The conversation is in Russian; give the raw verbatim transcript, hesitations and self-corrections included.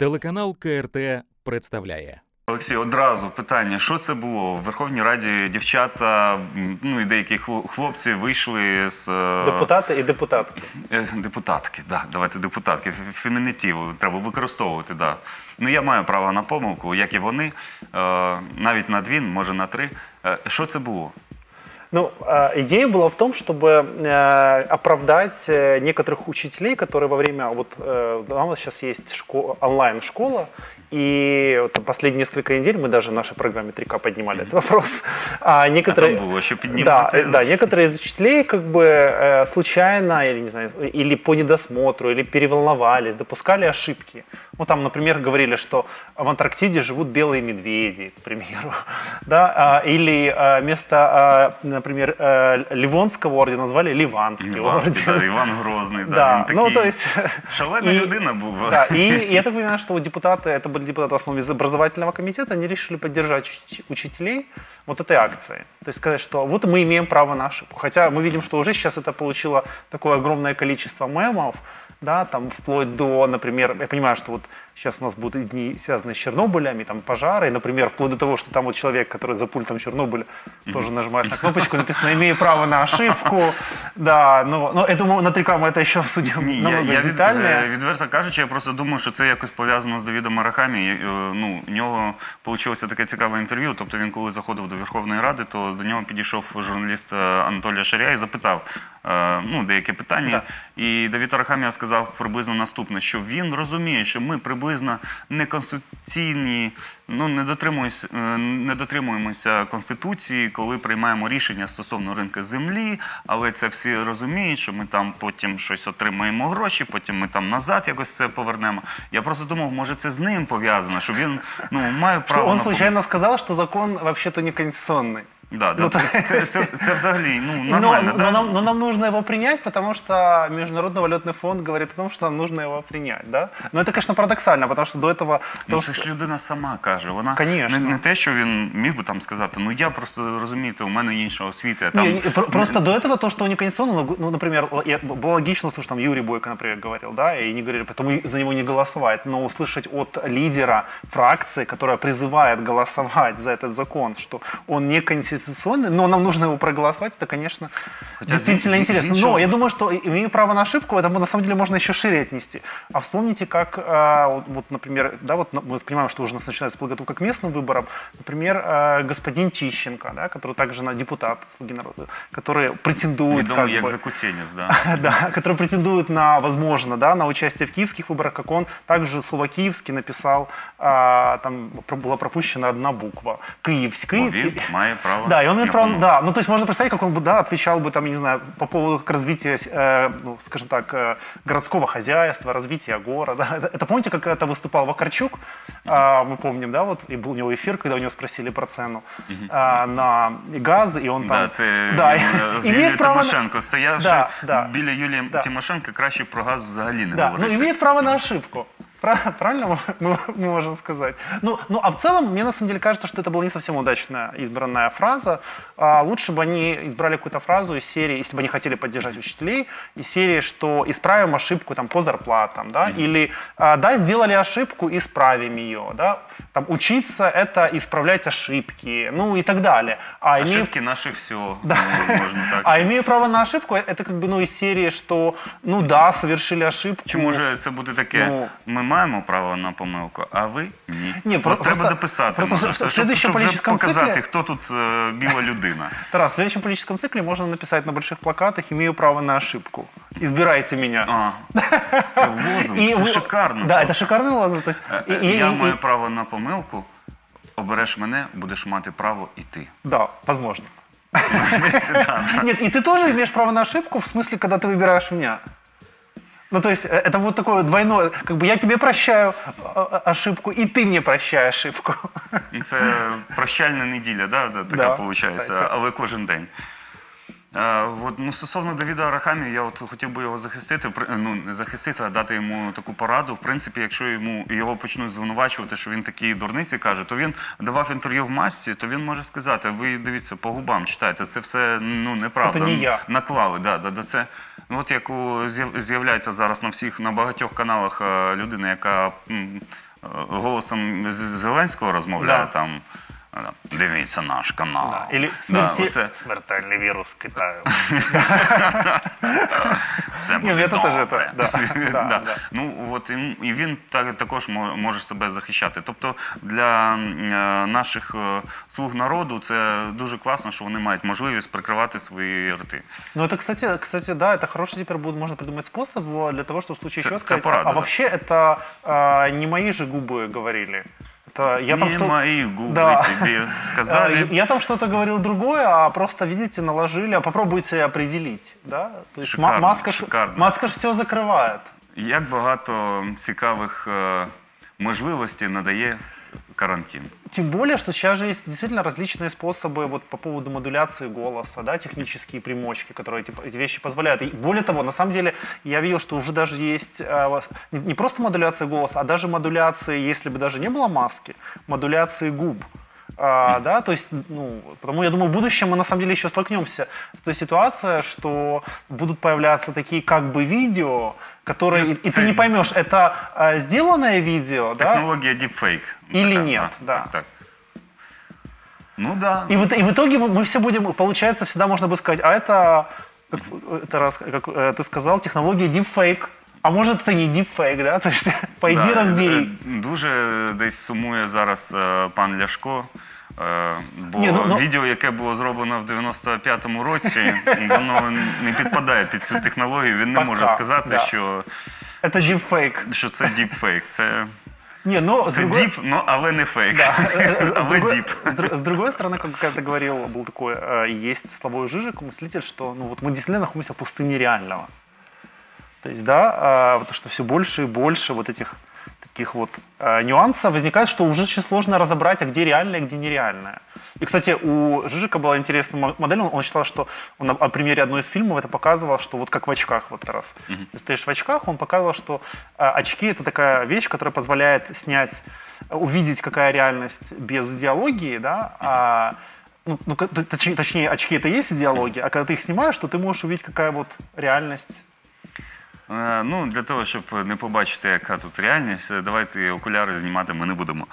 Телеканал Ка Ер Те представляє. Олексій, одразу питання, що це було? В Верховній Раді дівчата, ну і деякі хлопці вийшли з... Депутати і депутатки. Депутатки, так, давайте депутатки. Фемінітив треба використовувати, так. Ну, я маю право на помилку, як і вони, навіть на дві, може на три. Що це було? Ну, идея была в том, чтобы оправдать некоторых учителей, которые во время, вот у нас сейчас есть онлайн-школа, и вот последние несколько недель мы даже в нашей программе три Ка поднимали этот вопрос. А некоторые, а там было еще да, да, некоторые из учителей как бы случайно, или, не знаю, или по недосмотру, или переволновались, допускали ошибки. Ну, там, например, говорили, что в Антарктиде живут белые медведи, к примеру. Да? Или вместо, например, Ливонского ордена назвали Ливанский орден. Да, Иван Грозный. Да, да. Ну, то есть... Шаленая людина был. Да, и, и я так понимаю, что вот депутаты, это были депутаты в основном из образовательного комитета, они решили поддержать учителей вот этой акцией. То есть сказать, что вот мы имеем право на ошибку. Хотя мы видим, что уже сейчас это получило такое огромное количество мемов, да, там вплоть до, например, я понимаю, что вот сейчас у нас будут дни, связанные с Чернобылем, и там пожары, и, например, вплоть до того, что там вот человек, который за пультом Чернобыля, mm-hmm. тоже нажимает на кнопочку, написано «имею право на ошибку». Да, ну, но я думаю, на три Ка мы это еще обсудим Ні, намного я, детальнее. Я від, відверто кажучи, я просто думаю, що це якось пов'язано з Давідом Арахамі. Ну, у нього вийшло таке цікаве інтерв'ю, тобто він коли заходив до Верховної Ради, то до нього підійшов журналіст Анатолій Шарія і запитав ну, деякі питання. Да. І Давід Арахамія сказав приблизно наступне, що він розуміє, що ми приблизно неконституційні, ну, не дотримуємося, не дотримуємося Конституції, коли приймаємо рішення стосовно ринку землі, але це всі розуміють, що ми там потім щось отримаємо гроші, потім ми там назад якось це повернемо. Я просто думав, може це з ним пов'язано, що він, ну, має право... Що він на... случайно сказав, що закон взагалі-то не конституційний. Да, да, ну, це, це, це, це взагалі, ну, нормально, но, да? но, нам, но нам нужно его принять, потому что Международный валютный фонд говорит о том, что нам нужно его принять, да? Но это, конечно, парадоксально, потому что до этого... Ну, то, це что... ж людина сама каже, вона Конечно. Не, не те, що він міг би там сказати, ну я просто, розумієте, у мене інша освіта. Там... Не, не, просто до этого то, что он не конституционный, ну, например, я, было логично услышать, там Юрий Бойко, например, говорил, да, и не говорили, потому за него не голосовать, но услышать от лидера фракции, которая призывает голосовать за этот закон, что он не конституционный, но нам нужно его проголосовать, это, конечно, Хотя действительно здесь, интересно. Здесь но я думаю, что имею право на ошибку, это на самом деле можно еще шире отнести. А вспомните, как, вот, например, да, вот мы понимаем, что уже начинается подготовка к местным выборам, например, господин Тищенко, да, который также на депутат «Слуги народа», который претендует... Ведомый как бы, закусенец, да. Да, который претендует на, возможно, да, на участие в киевских выборах, как он также слово «киевский» написал, а, там была пропущена одна буква. Киевский. Он имеет право. Да, и он имеет право, да. Ну, то есть можно представить, как он бы, да, отвечал бы, там, я не знаю, по поводу как развития, э, ну, скажем так, э, городского хозяйства, развития города. Это, это помните, как это выступал Вакарчук? Mm-hmm. э, мы помним, да, вот, и был у него эфир, когда у него спросили про цену mm-hmm. э, на газ, и он там... Да, це да, з Юлією Тимошенко на... стоявши да, да. біля Юлії да. Тимошенко, краще про газ взагалі не да. говорити. Ну, имеет право на ошибку. Правильно мы, мы можем сказать? Ну, ну, а в целом, мне на самом деле кажется, что это была не совсем удачно избранная фраза. А лучше бы они избрали какую-то фразу из серии, если бы они хотели поддержать учителей, из серии, что исправим ошибку там, по зарплатам, да, mm-hmm. или да, сделали ошибку, исправим ее, да. Там, учиться – это исправлять ошибки, ну и так далее. А ошибки имею... наши все, да. ну, можно так. А имею право на ошибку – это как бы, ну, из серии, что, ну да, совершили ошибку. Чи може це буде таке, ну, ми маємо право на помилку, а ви ні? Ні, От просто, треба дописати, просто, може, в щоб, щоб вже показати, цикле... хто тут е, біла людина. Тарас, в следующем политическом цикле можно написать на больших плакатах «Имею право на ошибку». Избирайте меня. А, це лозунг, це шикарно. Да, это шикарный лозунг. То есть, е, і, я і, маю і... право на помилку, обереш мене, будеш мати право і ти. Да, возможно. Нет, и ты тоже имеешь право на ошибку, в смысле, когда ты выбираешь меня. Ну, то есть, это вот такое двойное, как бы я тебе прощаю ошибку, и ты мне прощай ошибку. Це прощальна неділя, да, така виходить, але кожен день. От, ну, стосовно Давіда Арахамії, я от хотів би його захистити, ну, не захистити, а дати йому таку пораду. В принципі, якщо йому, його почнуть звинувачувати, що він такі дурниці каже, то він давав інтерв'ю в масці, то він може сказати, ви дивіться, по губам читайте, це все, ну, неправда. Це не я. Наклали, да, да, да, це, ну, от як з'являється зараз на всіх, на багатьох каналах людина, яка голосом З- Зеленського розмовляє, Да. там е, дивіться наш канал. Да. Или Да, смерти... оце- смертельный вирус Китаю. Все Ні, буде ну, це теж добре. це, да, да, Да. да. Ну, от, і, і він так, також мо- може себе захищати. Тобто для е, наших е, слуг народу це дуже класно, що вони мають можливість прикривати свої рти. Ну, это, кстати, кстати, да, это хороший теперь будет, можно придумать способ э, для того, чтобы в случае Це- чего це сказать, порада, а, а да. вообще это а, не мои же губы говорили. Это я там Не что... мої губи Да. тобі А, сказали. Я там что-то говорил другое, а просто, видите, наложили, а попробуйте определить, да? То есть ма- Шикарно, маска, ж- шикарно. маска ж все закрывает. Як багато цікавих е, можливостей надає карантин. Тем более, что сейчас же есть действительно различные способы вот по поводу модуляции голоса, да, технические примочки, которые эти, эти вещи позволяют. И более того, на самом деле, я видел, что уже даже есть э, вас- не, не просто модуляция голоса, а даже модуляции, если бы даже не было маски, модуляции губ. А, да, то есть, ну, потому я думаю, в будущем мы на самом деле еще столкнемся с той ситуацией, что будут появляться такие как бы видео, которые, и, и ты не поймешь, это э, сделанное видео, да, Технологія deepfake. Или Така, нет, а, да. Так, так. Ну да. И в, и в итоге мы, мы все будем, получается, всегда можно будет сказать, а это, как, это раз, как э, ты сказал, технология deepfake. А может, это не deepfake, да? То есть, пойди Да, разбери. е, Дуже десь сумує зараз е, пан Ляшко. е, Бо Ні, ну, ну- відео, яке було зроблено в дев'яносто п'ятому році, воно не підпадає під цю технологію. Він не Пока, може сказати, да. що, Это deepfake. що це діпфейк. Це, Не, но с це другой, діп, ну, але не фейк. да, э, с, Але другой, діп. с дру- с другой стороны, как когда ты говорил, был такой, э, есть Славой Жижик, мыслитель, что ну, вот мы действительно находимся в пустыне реального. То есть, да, а, потому что все больше и больше вот этих таких вот а, нюансов возникает, что уже очень сложно разобрать, а где реальное, где нереальное. И, кстати, у Жижика была интересная мо- модель, он, он считал, что он на, на примере одной из фильмов это показывал, что вот как в очках, вот раз. Ты стоишь в очках, он показывал, что а, очки это такая вещь, которая позволяет снять, а, увидеть, какая реальность без идеологии, да, а, ну, ну, ка- т- точнее, точнее, очки это и есть идеология, а когда ты их снимаешь, то ты можешь увидеть, какая вот реальность. Е, Ну, для того, щоб не побачити, яка тут реальність, давайте окуляри знімати ми не будемо.